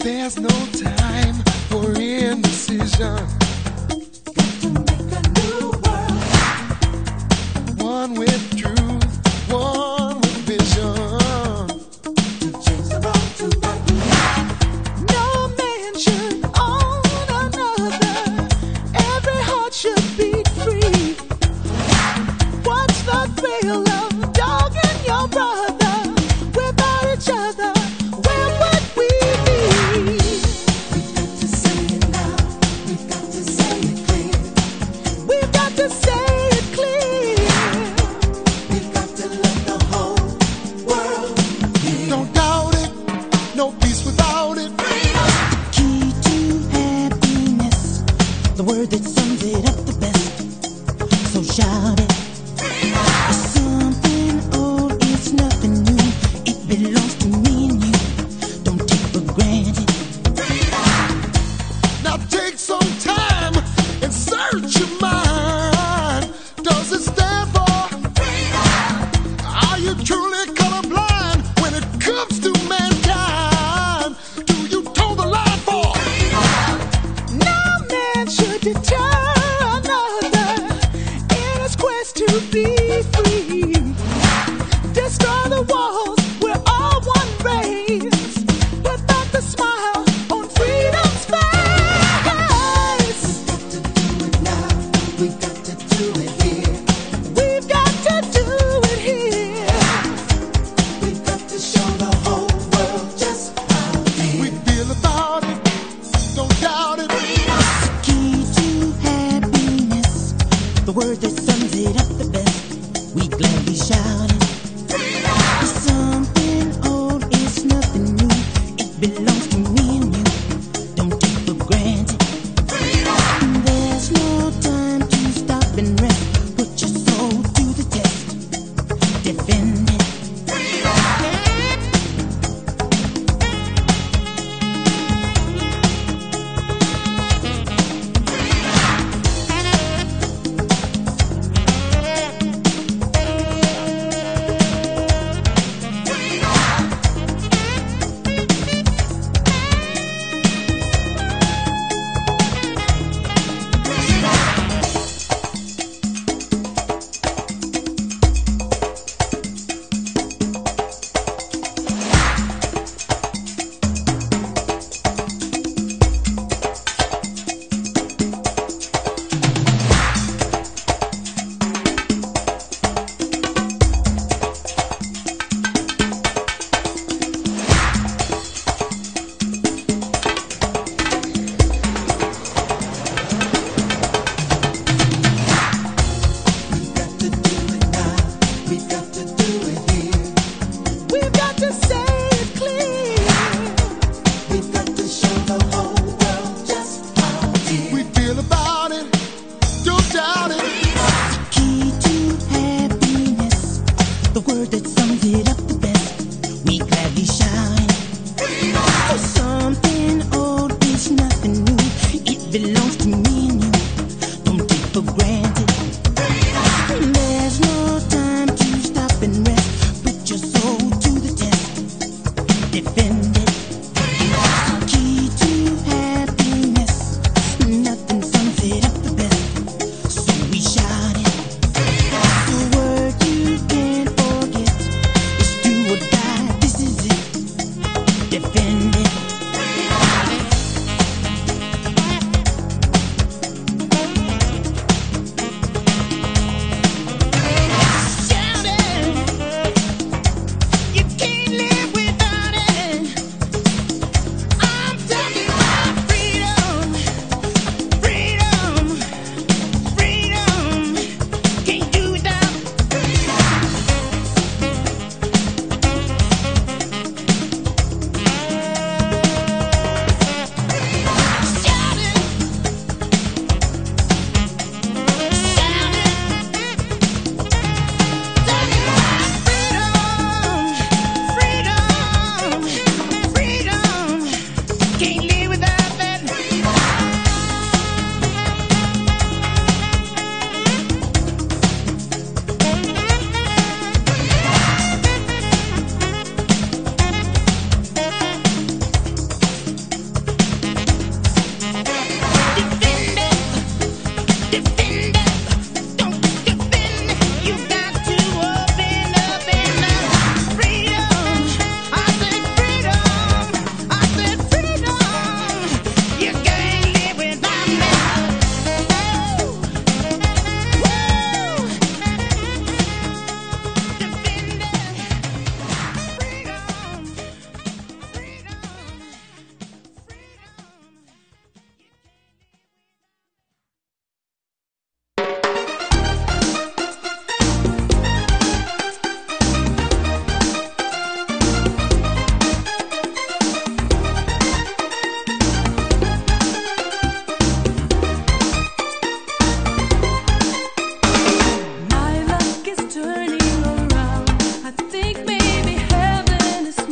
There's no time for indecision. Got to make a new world. One with truth, one with vision. To change the world to right. No man should own another. Every heart should beat free. What's the thrill of dogging your brother? Without each other, where would we be? We've got to say it now. We've got to say it clear. We've got to say it clear. We've got to let the whole world hear. Don't doubt it, no peace without it. Key to happiness, the word that sums it up the best. So shout it. It's something old, it's nothing new. It belongs to me and you. Don't take for granted. Now take some time and search your mind. Does it stand for freedom? Are you truly colorblind when it comes to mankind? Do you toe the line for freedom? No man should deter another in his quest to be free. Destroy the walls, we're all one race. Without the smile on freedom's face. We've got to do it now. We've got to do it here. We've got to do it here. We've got to show the whole world just how We dear. feel about it, don't doubt it. Key to happiness, the word that sums it up the best. We gladly shout it. It's something old, it's nothing new. It belongs to me and you. Don't take for granted. There's no time to stop and rest. Put your soul to the test. Defend it. We've got to do it here. We've got to say it clear. We've got to show the whole world just how dear. We feel about it, don't doubt it. Key to happiness, the word that sums it up the best. We gladly shout it. For something old is nothing new. It belongs to me and you. Don't take for granted. There's no time to stop and rest. Put your soul to the test. Defend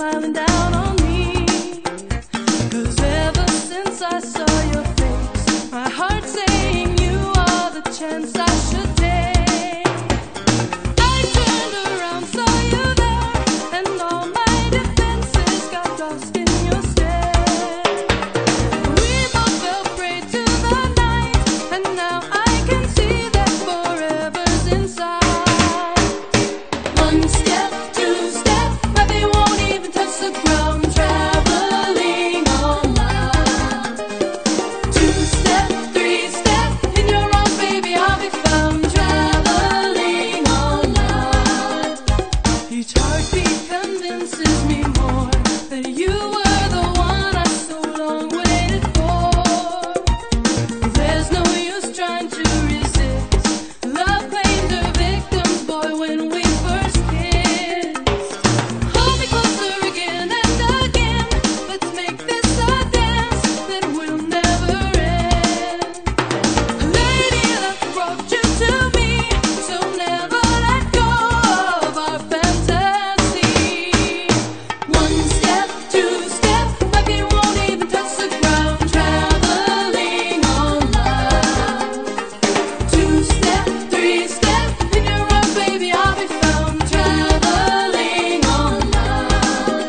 smiling down on me. 'Cause ever since I saw your face, my heart's saying you are the chance I should take. I turned around, saw you there, and all my defenses got lost in your stare. We both fell prey to the night, and now I can see that forever's inside. One step, two step, but they won't even touch the ground, traveling all night. Two step, three step, in your arms, baby, I'll be found, traveling all night. Each heartbeat convinces me more that you were the one I so long waited for. There's no use trying to resist. Love claimed her victims, boy, when we first kissed. Hold me closer again and again. Let's make this a dance that will never end. Lady, love brought you to me, so never let go of our fantasy. One step, two step, but they won't even touch the ground, traveling all night. Two step, three step, in your arms, baby, I'll be found, traveling all night.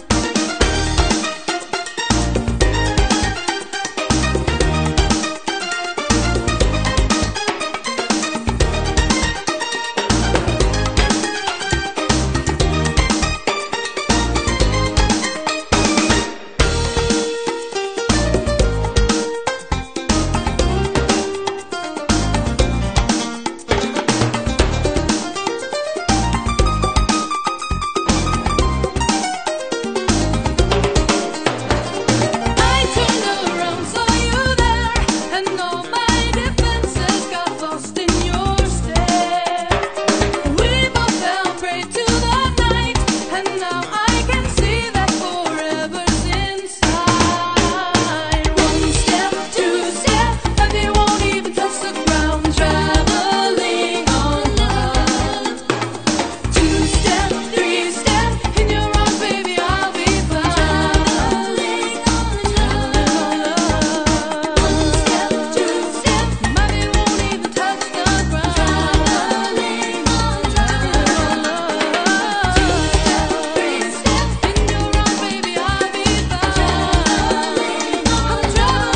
I turned around, saw you there, and all my defenses got lost in your stare. We both fell prey to the night, and now I can see that forever's inside. One step, two step, but they won't even touch the ground, traveling all night. Two step, three step, in your arms, baby, I'll be found, traveling all night. One step, two step, but they won't even touch the ground, traveling all night. Two step, three step, in your arms, baby, I'll be found, traveling all night.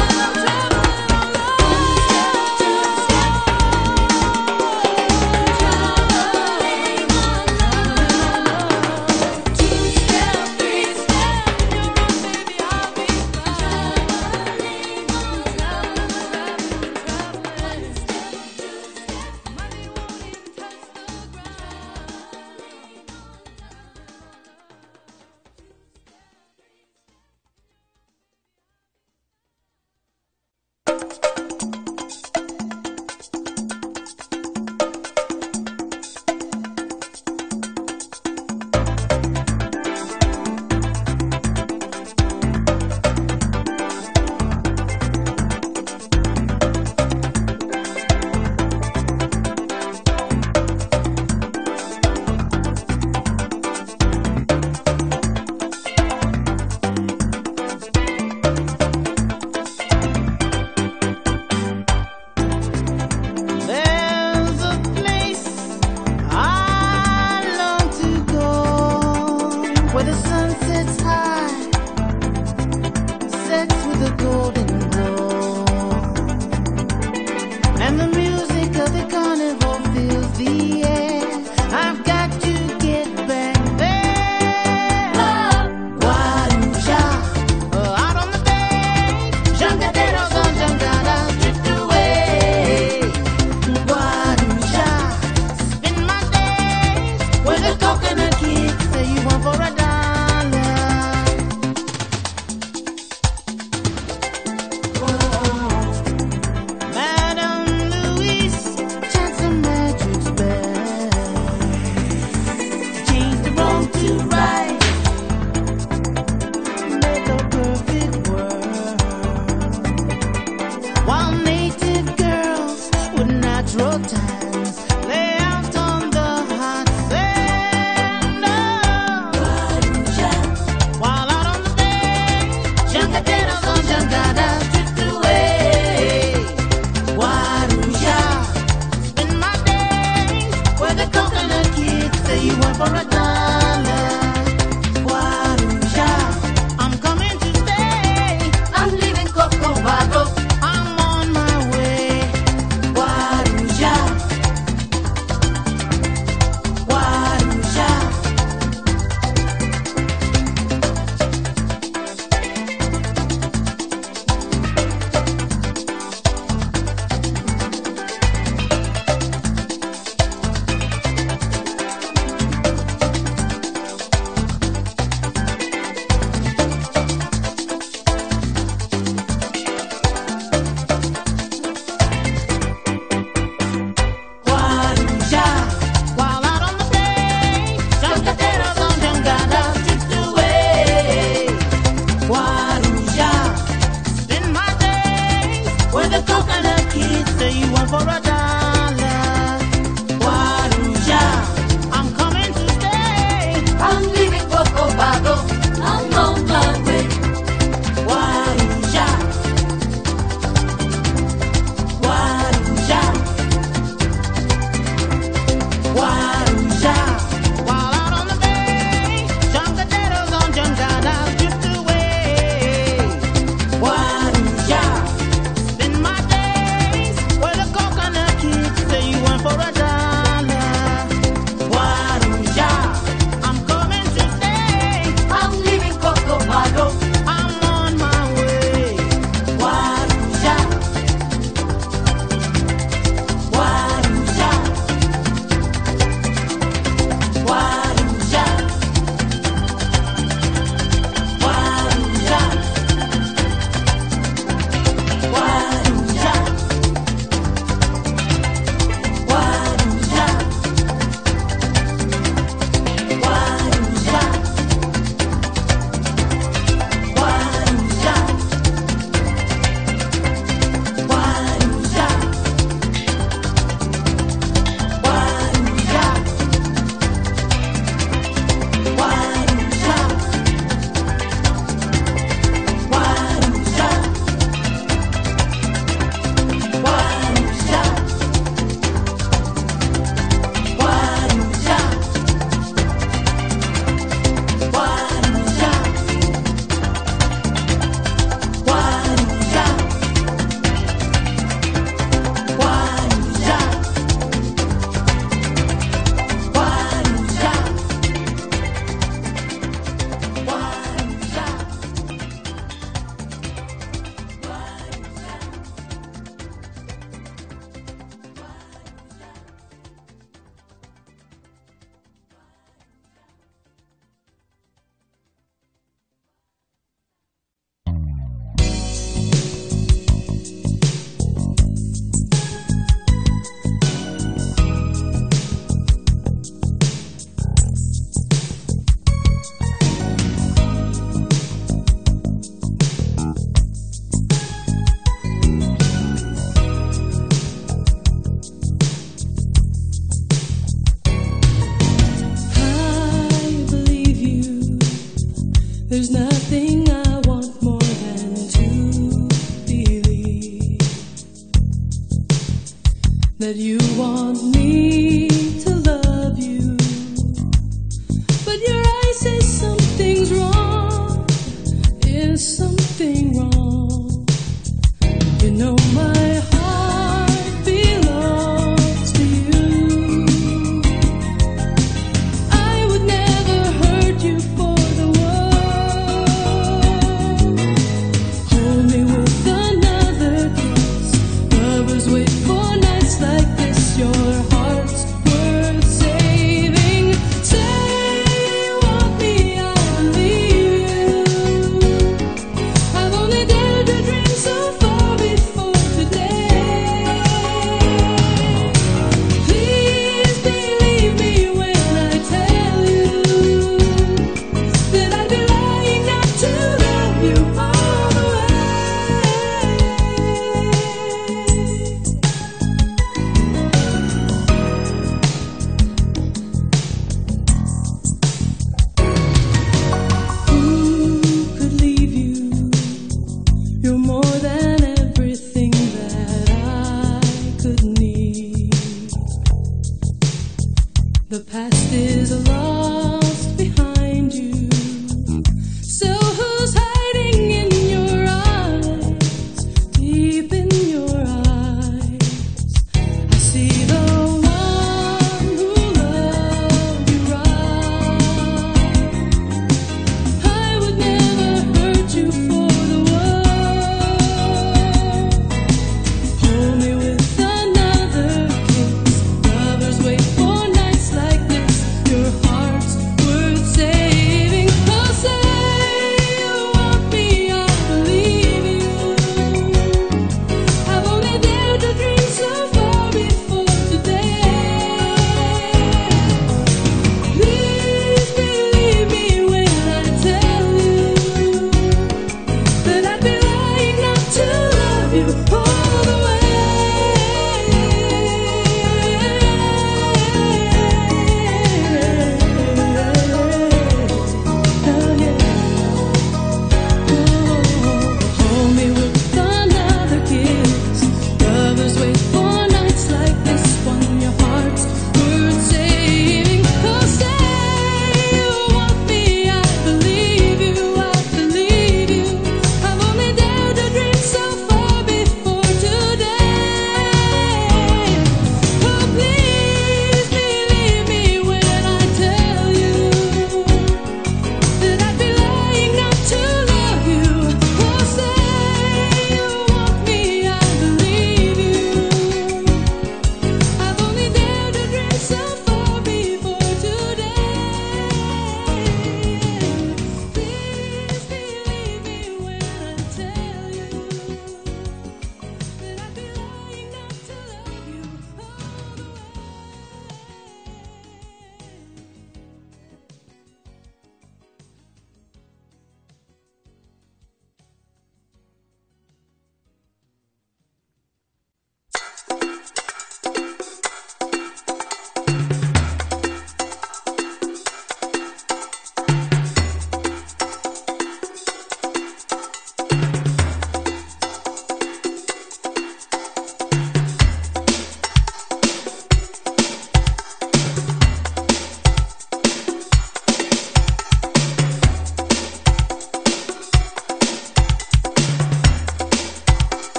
There's a place I long to go, where the sun sets high, sets with a golden glow, and the music of the carnival fills the air. I've got to get back there. Guaruja, out on the bay, jangaderos on jangada, drift away. Guaruja, spend my days where the coconut kids say you want for $1. There's nothing I want more than to believe that you want me to love you. But your eyes say something's wrong. Is something wrong? You know my heart belongs to you. I would never hurt you for the world. Hold me with another kiss. Lovers wait for nights like this. Your heart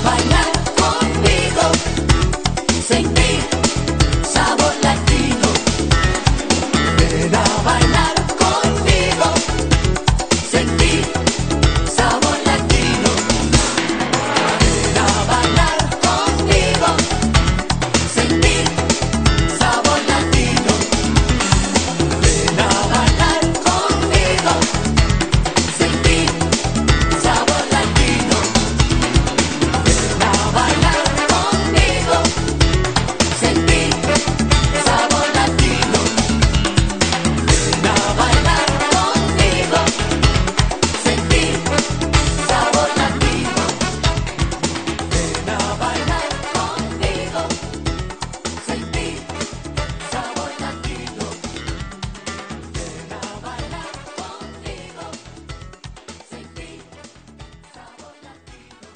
bailar conmigo, sentir sabor latino. Ven a bailar conmigo, sentir sabor latino. Ven a bailar conmigo, sentir sabor latino. Ven a bailar conmigo, sentir sabor latino. Ven a bailar conmigo, sentir sabor latino. Ven a bailar conmigo, sentir sabor latino. Ven a bailar conmigo, sentir sabor latino. Ven a bailar conmigo, sentir sabor latino.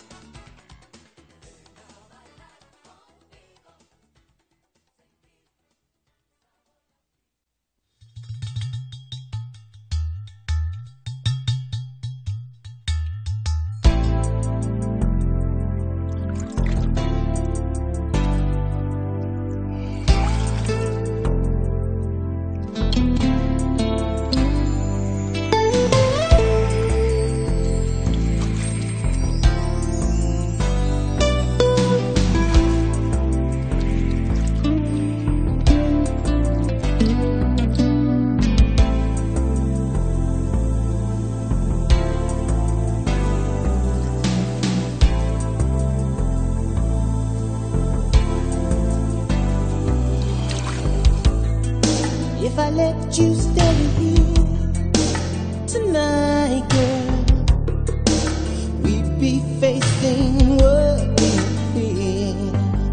If I let you stay here tonight, girl, we'd be facing what we fear.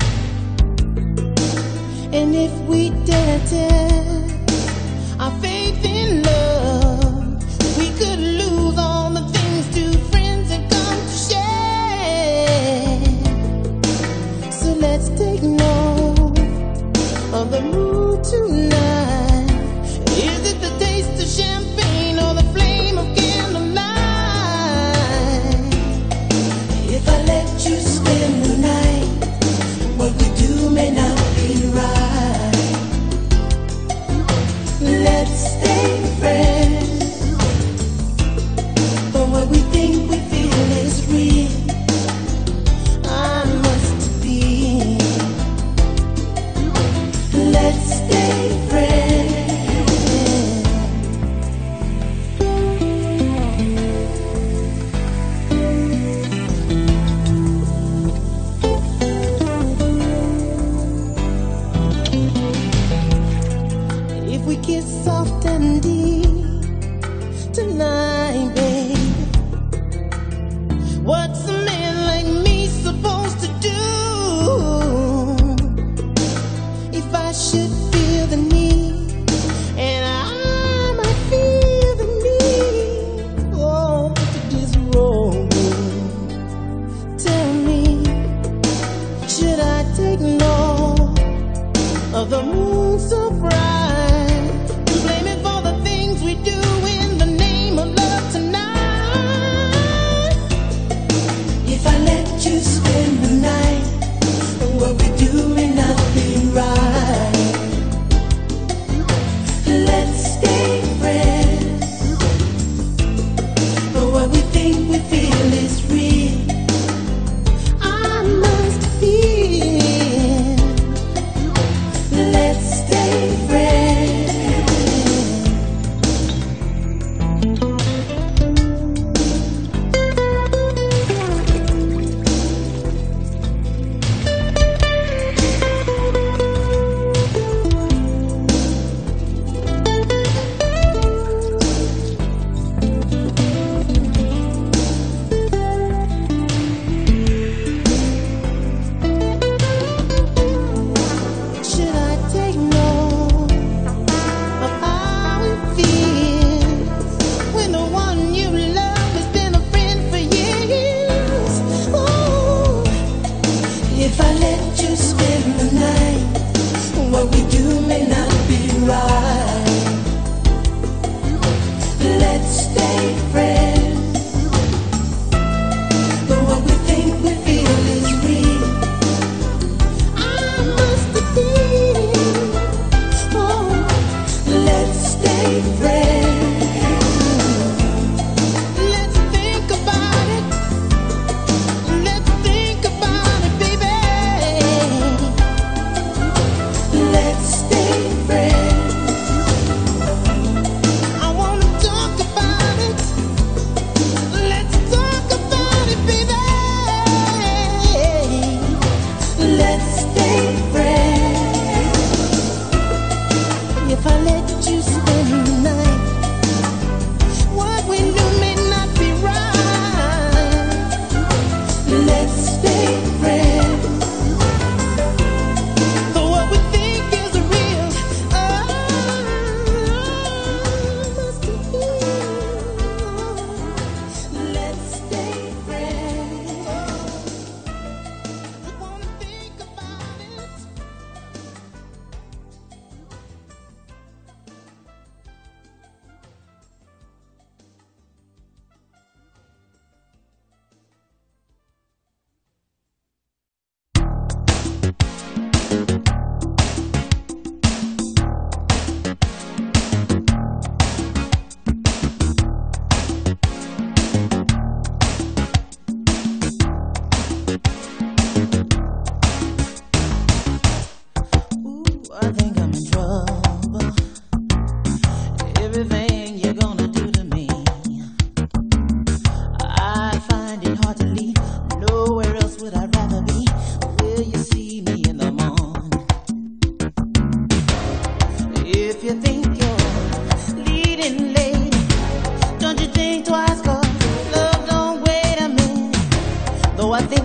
And if we dare test our faith in love, we could lose all the things two friends have come to share. So let's take note of the mood tonight. Is it the taste of champagne or the flame of candlelight? If I let you spend the night, what we do may not be right. Let's stay friends, but what we think we feel is real. I must be. Let's stay friends. If we kiss soft and deep tonight, babe, what's a man like me supposed to do? If I should feel the need, and I might feel the need, oh, to disrobe me. Tell me, should I take note of the moon so bright and blame it for the things we do in the name of love tonight? If I let you spend the night, what we do may not be right. Let's stay friends, but what we think we feel is real. I must feel. Let's stay friends.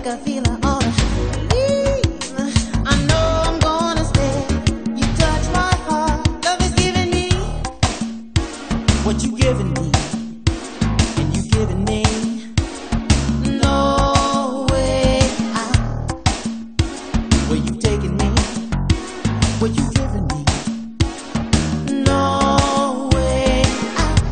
think I feel I ought to leave. I know I'm gonna stay. You touch my heart. Love is giving me what you giving me, and you giving me no way out. Where you taking me? Where you giving me? No way out.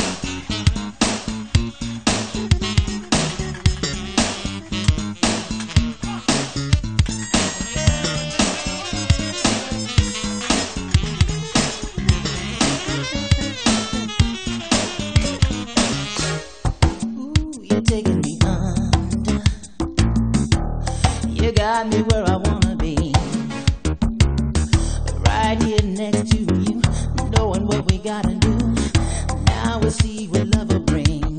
Ooh, you're taking me under. You got me where I wanna be. Right here next to you, knowing what we gotta do. Now we'll see what love will bring.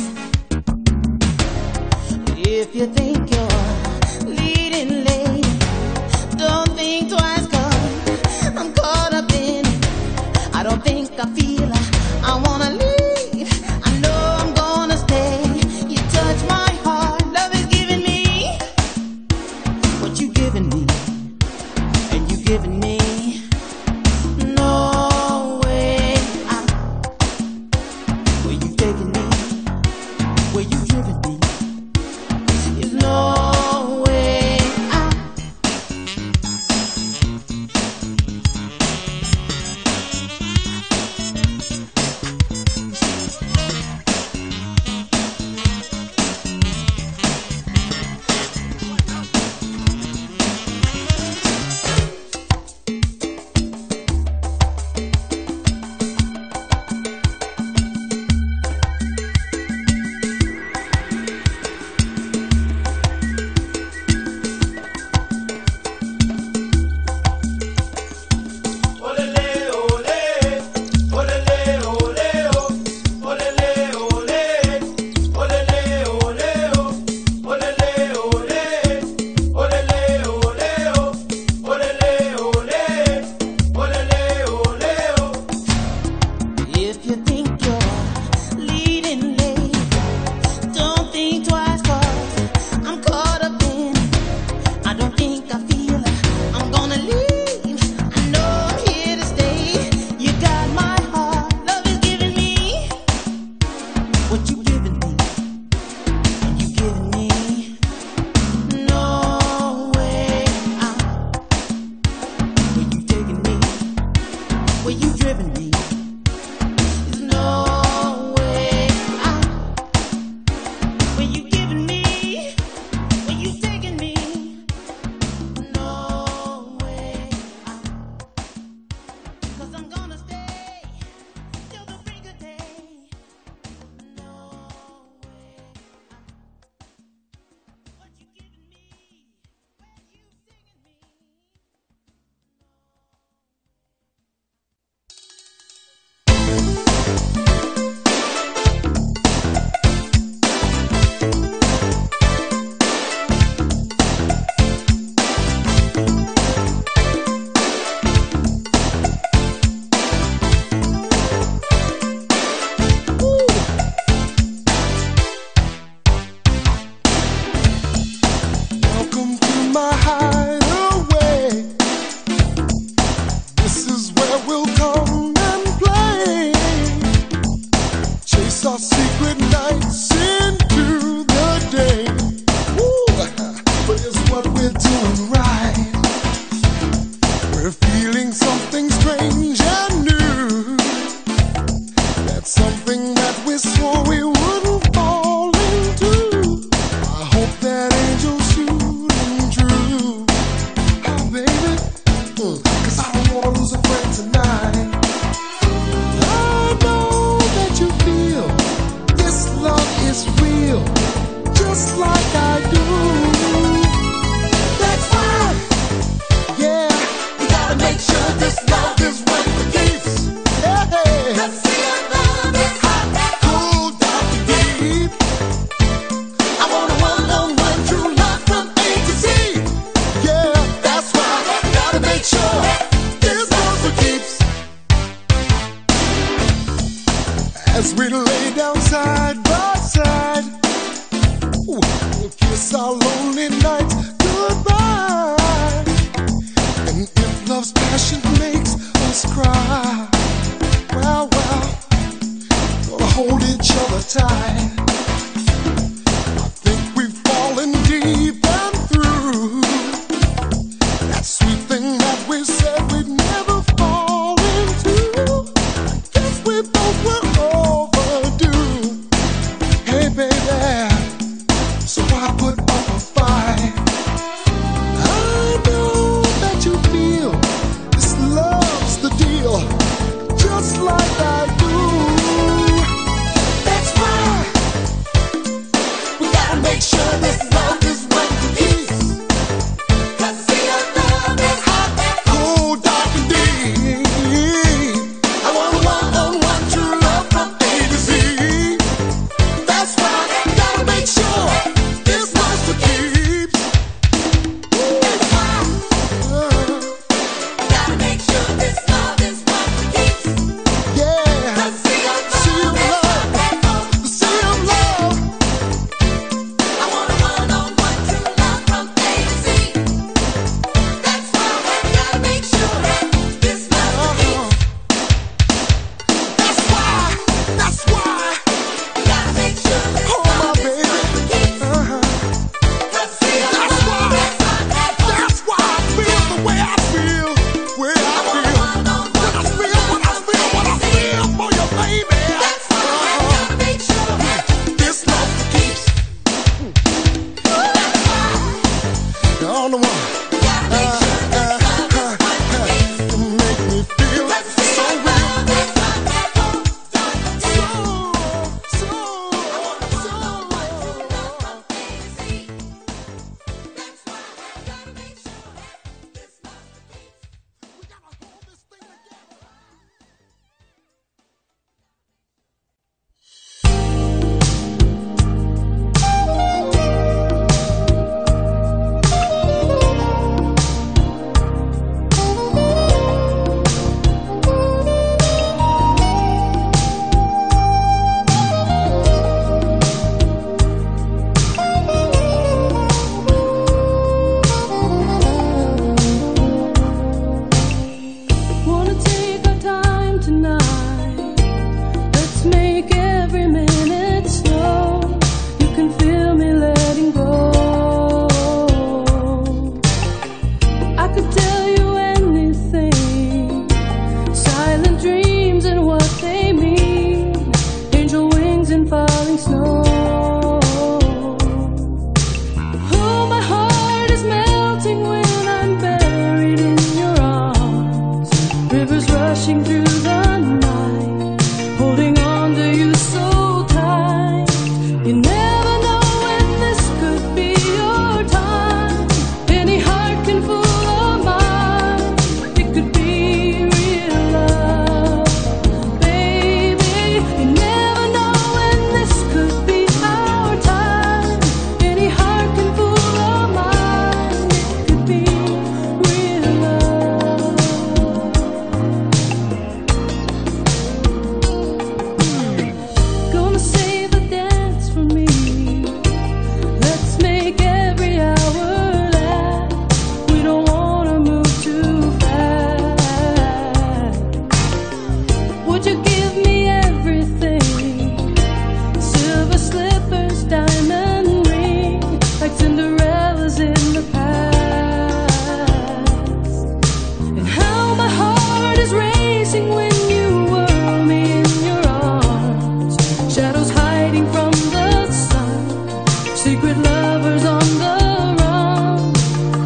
If you think you're leading late, don't think twice, 'cause I'm caught up in it. I don't think I feel I wanna leave. I know I'm gonna stay. You touch my heart. Love is giving me what you giving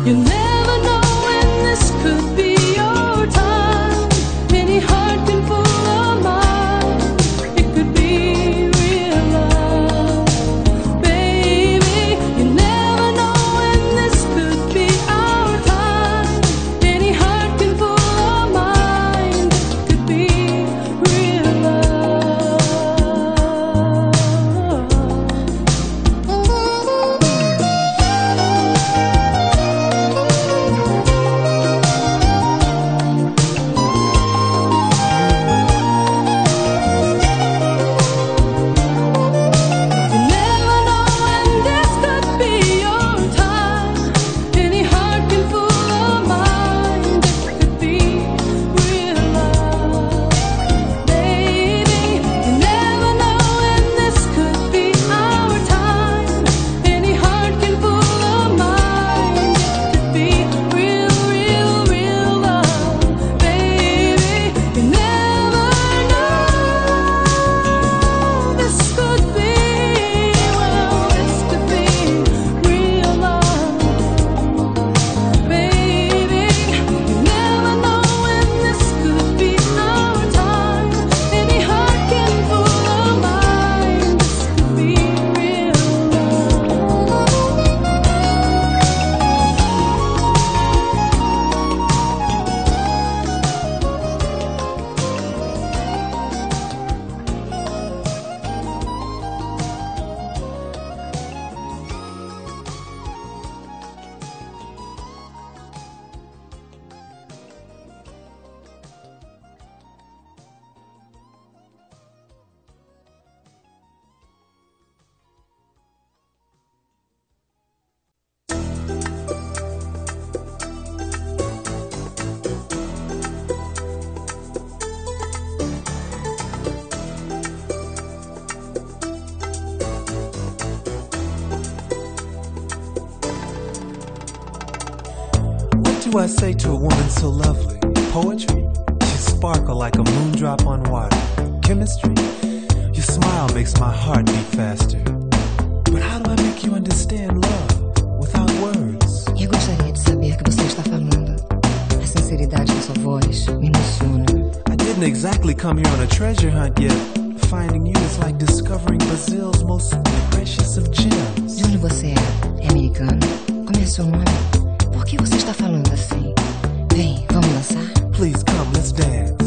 do I say to a woman so lovely? Poetry? You sparkle like a moondrop on water. Chemistry? Your smile makes my heart beat faster. But how do I make you understand love without words? Eu gostaria de saber o que você está falando. A sinceridade da sua voz me emociona. I didn't exactly come here on a treasure hunt yet. Finding you is like discovering Brazil's most precious of gems. De onde você é? É americano? Como é seu nome? Por que você está falando assim? Vem, vamos dançar? Please come, let's dance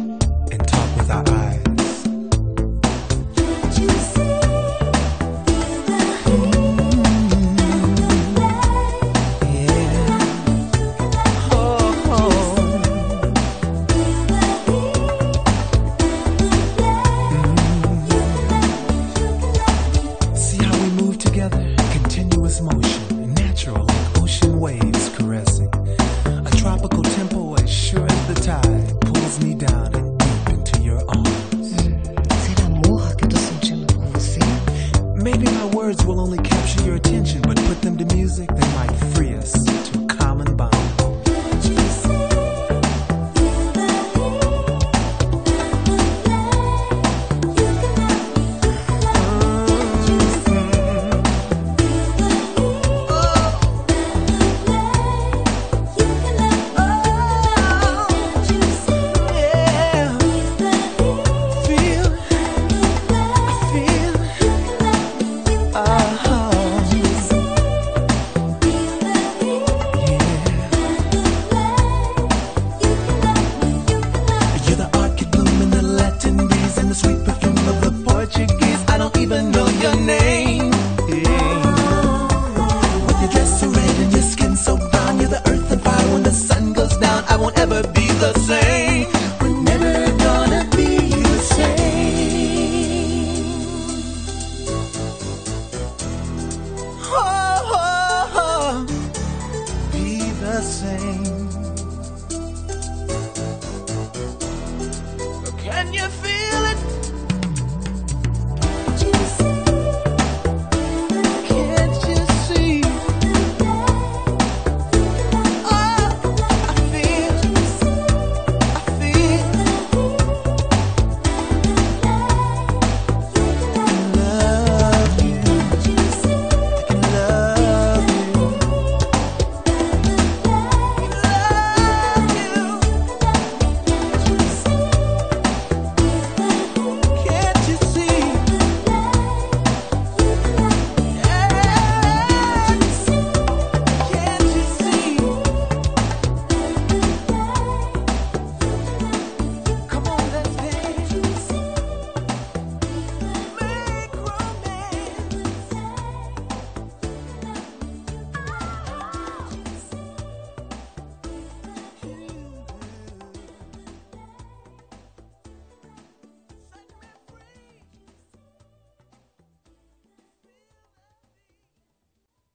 and talk with our eyes.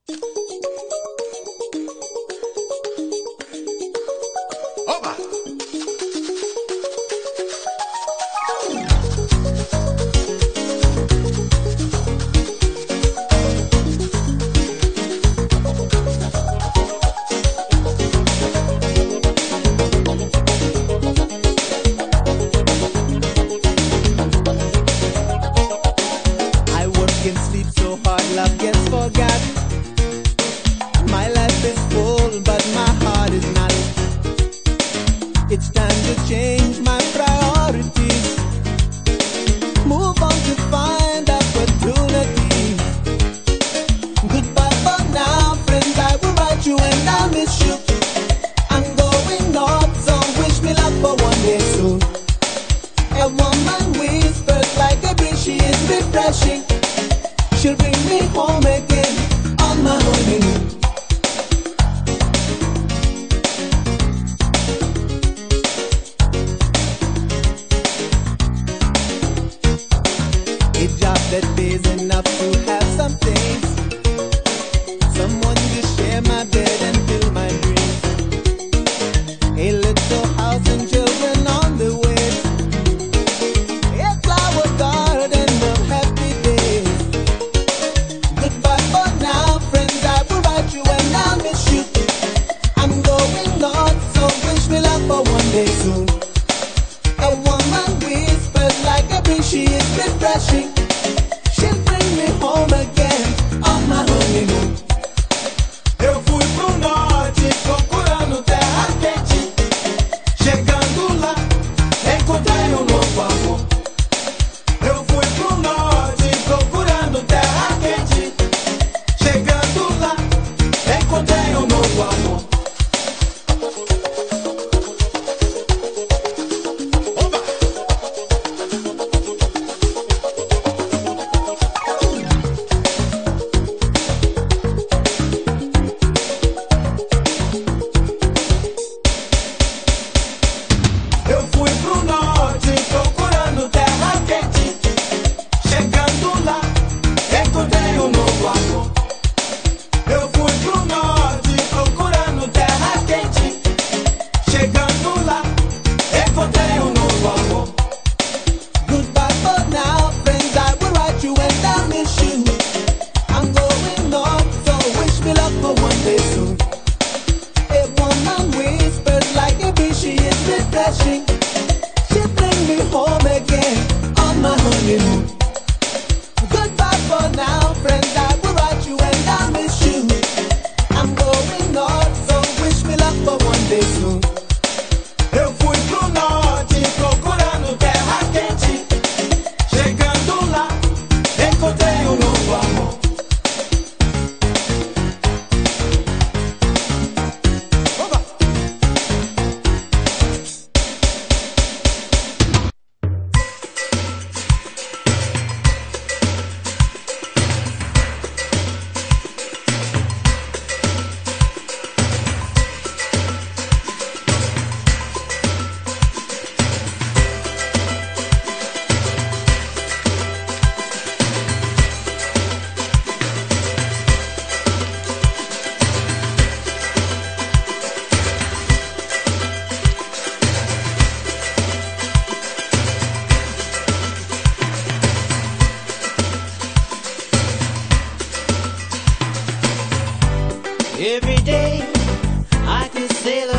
Every day I could sail